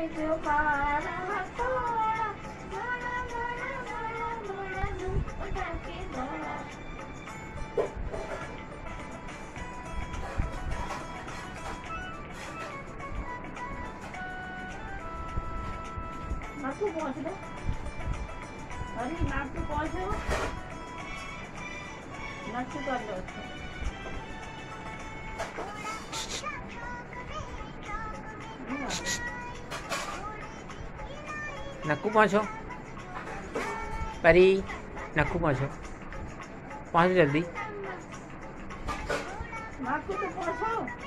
जो मारा थोड़ा बड़ा बड़ा बड़ा बड़ा दुख उठा के दौड़ा। नाकू पहुंच लो, अरे नाकू पहुंचो, नाकू कर लो। नक्कू पहुँचो, परी नक्कू पहुँचो, पहुँचो जल्दी। नाकू तो पहुंचो।